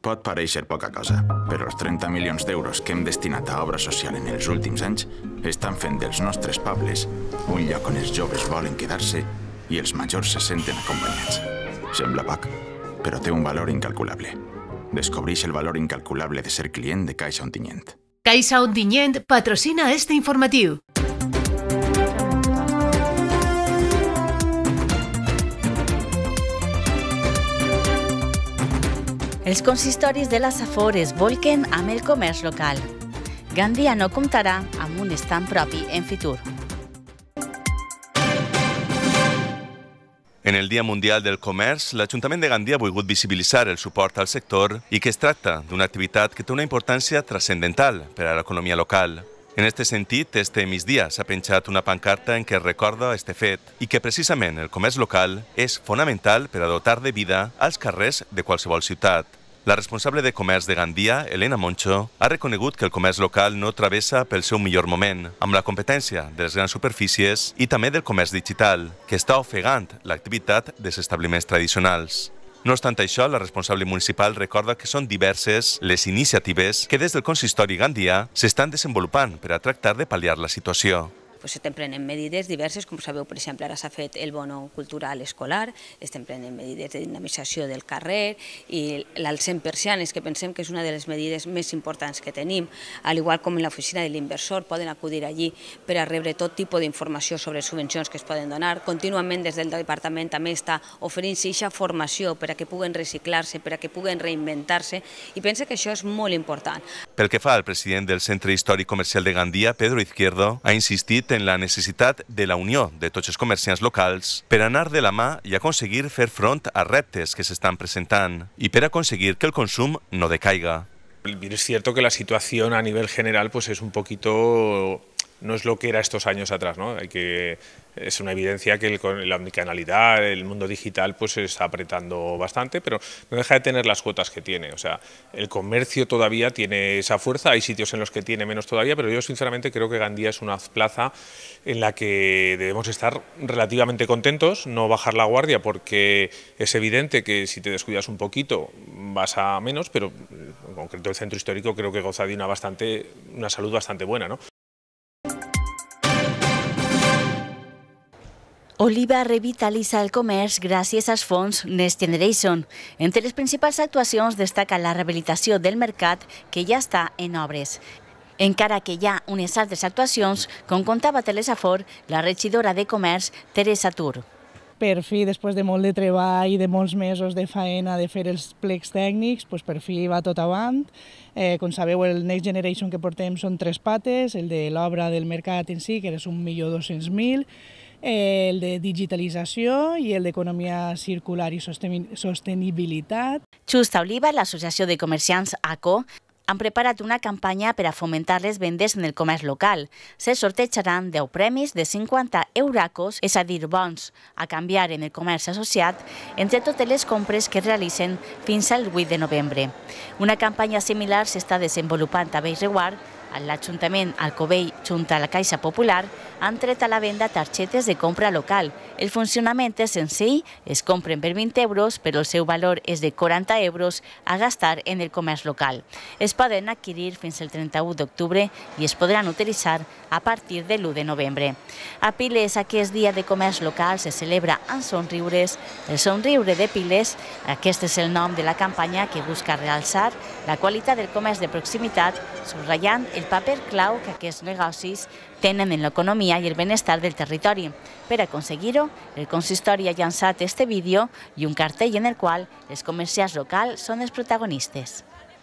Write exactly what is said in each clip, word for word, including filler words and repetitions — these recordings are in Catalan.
Pot pareixer poca cosa, però els trenta milions d'euros que hem destinat a obra social en els últims anys estan fent dels nostres pobles un lloc on els joves volen quedar-se i els majors se senten acompanyats. Sembla poc, però té un valor incalculable. Descobreix el valor incalculable de ser client de Caixa Ontinyent. Caixa Ontinyent patrocina este informatiu. Els consistoris de la Safor es volquen amb el comerç local. Gandia no comptarà amb un stand propi en Fitur. En el Dia Mundial del Comerç, l'Ajuntament de Gandia ha volgut visibilitzar el suport al sector i que es tracta d'una activitat que té una importància transcendental per a l'economia local. En aquest sentit, este migdia s'ha penjat una pancarta en què es recorda este fet i que precisament el comerç local és fonamental per a dotar de vida als carrers de qualsevol ciutat. La responsable de comerç de Gandia, Elena Moncho, ha reconegut que el comerç local no travessa pel seu millor moment, amb la competència de les grans superfícies i també del comerç digital, que està ofegant l'activitat dels establiments tradicionals. No obstant això, la responsable municipal recorda que són diverses les iniciatives que des del consistori Gandia s'estan desenvolupant per a tractar de pal·liar la situació. Estem prenent medides diverses, com sabeu, per exemple, ara s'ha fet el bono cultural escolar, estem prenent medides de dinamització del carrer i el cent per cent és que pensem que és una de les medides més importants que tenim, al igual com en l'oficina de l'inversor poden acudir allí per a rebre tot tipus d'informació sobre subvencions que es poden donar. Contínuament des del departament també està oferint-se aquesta formació per a que puguen reciclar-se, per a que puguen reinventar-se i penso que això és molt important. Pel que fa al president del Centre Històric Comercial de Gandia, Pedro Izquierdo, ha insistit en la necessitat de la unió de tots els comerciants locals per anar de la mà i aconseguir fer front a reptes que s'estan presentant y per aconseguir que el consum no decaiga. Es cierto que la situación a nivel general pues es un poquito, no es lo que era estos años atrás, ¿no? Hay que, es una evidencia que el, la omnicanalidad, el mundo digital pues se está apretando bastante, pero no deja de tener las cuotas que tiene. O sea, el comercio todavía tiene esa fuerza, hay sitios en los que tiene menos todavía, pero yo sinceramente creo que Gandia es una plaza en la que debemos estar relativamente contentos, no bajar la guardia, porque es evidente que si te descuidas un poquito vas a menos, pero en concreto el centro histórico creo que goza de una, bastante, una salud bastante buena, ¿no? Oliva revitalitza el comerç gràcies als fons Next Generation. Entre les principals actuacions destaca la rehabilitació del mercat, que ja està en obres. Encara que hi ha unes altres actuacions, com contava Telesafor, la regidora de Comerç, Teresa Tur. Per fi, després de molt de treball i de molts mesos de faena de fer els plecs tècnics, doncs per fi va tot avant. Eh, com sabeu, el Next Generation que portem són tres pates, el de l'obra del mercat en si, que és un milió dos-cents mil, el de digitalització i el d'economia circular i sostenibilitat. Just a Oliva, l'Associació de Comerciants A C O, han preparat una campanya per a fomentar les vendes en el comerç local. Se sortejaran deu premis de cinquanta euracos, és a dir, bons a canviar en el comerç associat, entre totes les compres que realitzen fins al vuit de novembre. Una campanya similar s'està desenvolupant a Bellreguard. L'Ajuntament Alcobell, junt a la Caixa Popular, han tret a la venda targetes de compra local. El funcionament és senzill, es compren per vint euros, però el seu valor és de quaranta euros a gastar en el comerç local. Es poden adquirir fins al trenta-u d'octubre i es podran utilitzar a partir de l'u de novembre. A Piles, aquest dia de comerç local se celebra amb somriures. El somriure de Piles, aquest és el nom de la campanya que busca realçar la qualitat del comerç de proximitat, subratllant el paper clau que aquests negocis tenen en l'economia i el benestar del territori. Per aconseguir-ho, el consistori ha llançat este vídeo i un cartell en el qual els comerciants locals són els protagonistes.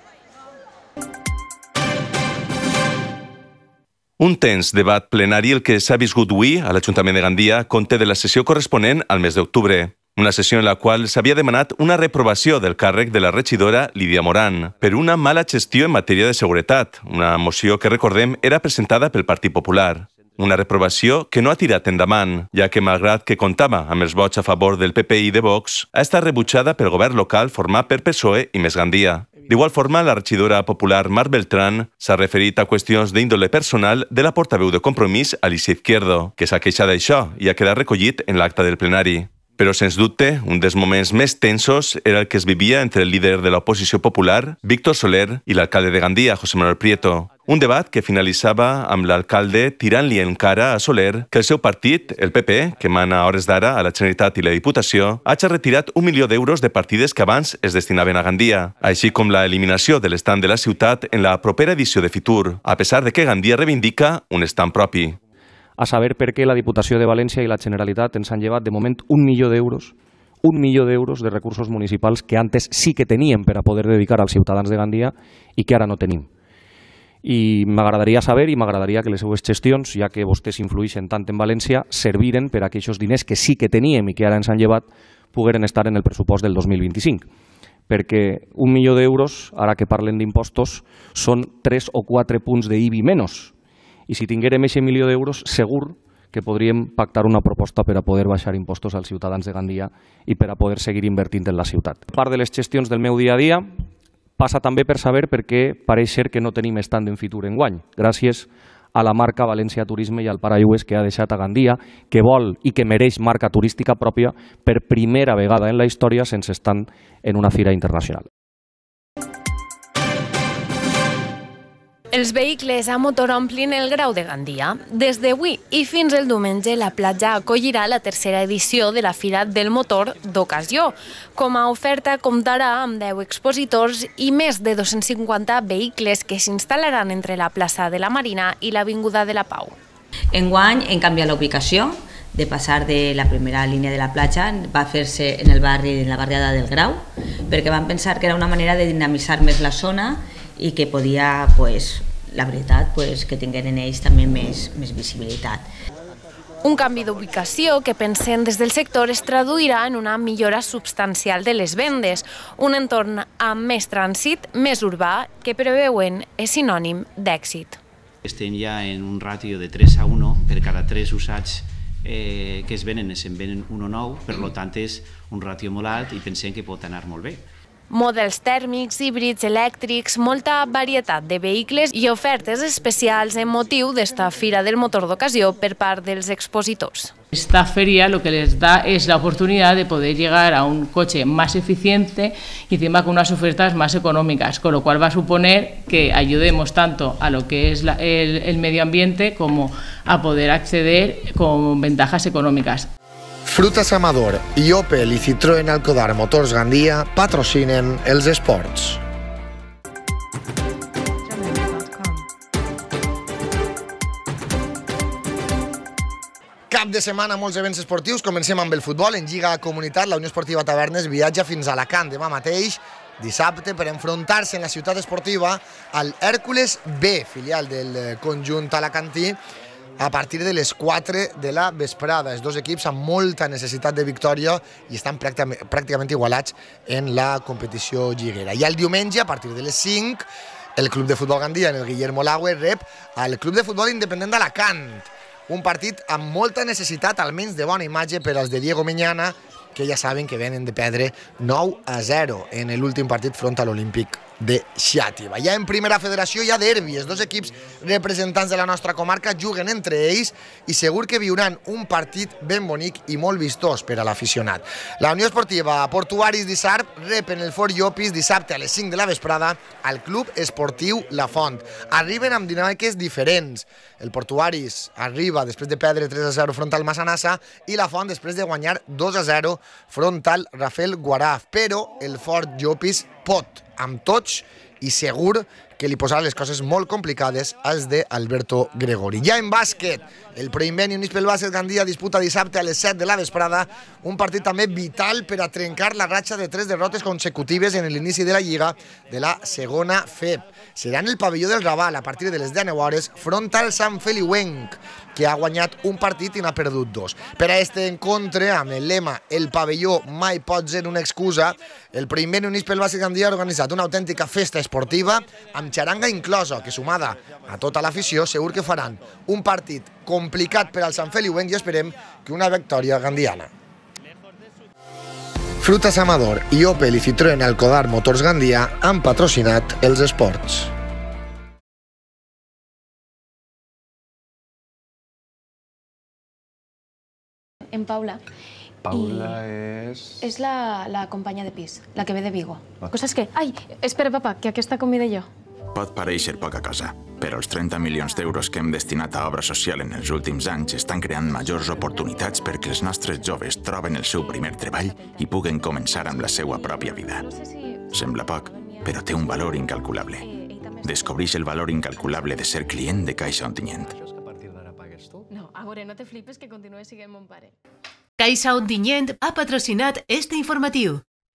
Un tens debat plenari el que s'ha viscut avui a l'Ajuntament de Gandia conté de la sessió corresponent al mes d'octubre. Una sessió en la qual s'havia demanat una reprovació del càrrec de la regidora Lídia Moran per una mala gestió en matèria de seguretat, una moció que, recordem, era presentada pel Partit Popular. Una reprovació que no ha tirat endavant, ja que, malgrat que comptava amb els vots a favor del P P i de Vox, ha estat rebutjada pel govern local format per P S O E i Més Gandia. D'igual forma, la regidora popular Mar Beltrán s'ha referit a qüestions d'índole personal de la portaveu de Compromís, Alicia Izquierdo, que s'ha queixat d'això i ha quedat recollit en l'acta del plenari. Però, sens dubte, un dels moments més tensos era el que es vivia entre el líder de l'oposició popular, Víctor Soler, i l'alcalde de Gandia, José Manuel Prieto. Un debat que finalitzava amb l'alcalde tirant-li en cara a Soler que el seu partit, el P P, que mana a hores d'ara a la Generalitat i la Diputació, hagi retirat un milió d'euros de partides que abans es destinaven a Gandia, així com la eliminació de l'estand de la ciutat en la propera edició de Fitur, a pesar de que Gandia reivindica un estand propi. A saber per què la Diputació de València i la Generalitat ens han llevat de moment un milió d'euros un milió d'euros de recursos municipals que antes sí que teníem per a poder dedicar als ciutadans de Gandia i que ara no tenim. I m'agradaria saber i m'agradaria que les seues gestions, ja que vostès influïxen tant en València, serviren per a que aquests diners que sí que teníem i que ara ens han llevat pogueren estar en el pressupost del dos mil vint-i-cinc. Perquè un milió d'euros, ara que parlen d'impostos, són tres o quatre punts d'I B I menys. I si tinguérem aquest milió d'euros, segur que podríem pactar una proposta per a poder baixar impostos als ciutadans de Gandia i per a poder seguir invertint en la ciutat. Part de les gestions del meu dia a dia passa també per saber per què pareix ser que no tenim estand en Fitur enguany, gràcies a la marca València Turisme i al paraigües que ha deixat a Gandia, que vol i que mereix marca turística pròpia per primera vegada en la història sense estand en una fira internacional. Els vehicles a motor omplin el Grau de Gandia. Des d'avui i fins el diumenge, la platja acollirà la tercera edició de la Fira del Motor d'Ocasió. Com a oferta comptarà amb deu expositors i més de dos-cents cinquanta vehicles que s'instal·laran entre la plaça de la Marina i l'Avinguda de la Pau. Enguany hem canviat la ubicació, de passar de la primera línia de la platja, va fer-se en el barri, en la barriada del Grau, perquè vam pensar que era una manera de dinamitzar més la zona i que podia, pues, la veritat, pues, que tingueren ells també més, més visibilitat. Un canvi d'ubicació que pensem des del sector es traduirà en una millora substancial de les vendes, un entorn amb més trànsit, més urbà, que preveuen és sinònim d'èxit. Estem ja en un ràtio de tres a un per cada tres usats eh, que es venen, se'n venen un o nou, per tant és un ràtio molt alt i pensem que pot anar molt bé. Models tèrmics, híbrids, elèctrics, molta varietat de vehicles i ofertes especials en motiu d'esta Fira del Motor d'Ocasió per part dels expositors. Esta feria lo que les da es la oportunidad de poder llegar a un coche más eficiente y encima con unas ofertas más económicas, con lo cual va a suponer que ayudemos tanto a lo que es la, el, el medio ambiente como a poder acceder con ventajas económicas. Frutas Amador i Opel i Citroën Alcodar Motors Gandia patrocinen els esports. Cap de setmana, molts events esportius. Comencem amb el futbol. En Lliga Comunitat, la Unió Esportiva Tavernes viatja fins a Alacant demà mateix, dissabte, per enfrontar-se en la ciutat esportiva al Hèrcules B, filial del conjunt alacantí, a partir de les quatre de la vesprada. Els dos equips amb molta necessitat de victòria i estan pràcticament igualats en la competició lliguera. I el diumenge, a partir de les cinc, el Club de Futbol Gandia, en el Guillermo Lagüe, rep al Club de Futbol Independent d'Alacant. Un partit amb molta necessitat, almenys de bona imatge, per als de Diego Miñana, que ja saben que venen de perdre nou a zero en l'últim partit front a l'Olímpic de Xàtiva. Ja en primera federació hi ha derbi, els dos equips representants de la nostra comarca juguen entre ells i segur que viuran un partit ben bonic i molt vistós per a l'aficionat. La Unió Esportiva Portuaris d'Isarp repen el Fort Llopis dissabte a les cinc de la vesprada al Club Esportiu La Font. Arriben amb dinàmiques diferents. El Portuaris arriba després de perdre tres a zero front al Massanassa i La Font després de guanyar dos a zero front al Rafael Guaraf. Però el Fort Llopis pot amb tots i segur que li posarà les coses molt complicades als de Alberto Gregori. Ja en bàsquet, el Proinvent i Units pel Bàsquet Gandia disputa dissabte a les set de la vesprada un partit també vital per a trencar la ratxa de tres derrotes consecutives en l'inici de la Lliga de la segona F E P. Serà en el pavelló del Raval a partir de les deu hores front al Sant Feliuenc, que ha guanyat un partit i n'ha perdut dos. Per a este encontre, amb el lema «El pavelló mai pot ser una excusa», el Proinvent i Units pel Bàsquet Gandia ha organitzat una autèntica festa esportiva amb xaranga inclosa, que sumada a tota l'afició segur que faran un partit complicat per al Sant Feliuenc i esperem que una victòria gandiana. Frutas Amador i Opel i Citroën Alcodar Motors Gandia han patrocinat els esports. En Paula, Paula és... És la, la companya de pis, la que ve de Vigo. Coses que... Ai, espera, papa, que aquesta convida jo. Pot pareixer poca cosa, però els trenta milions d'euros que hem destinat a obra social en els últims anys estan creant majors oportunitats perquè els nostres joves troben el seu primer treball i puguen començar amb la seva pròpia vida. Sembla poc, però té un valor incalculable. Descobreix el valor incalculable de ser client de Caixa Ontinyent. No, a veure, no te flipes que continue siguent mon pare. Caixa Ontinyent ha patrocinat este informatiu.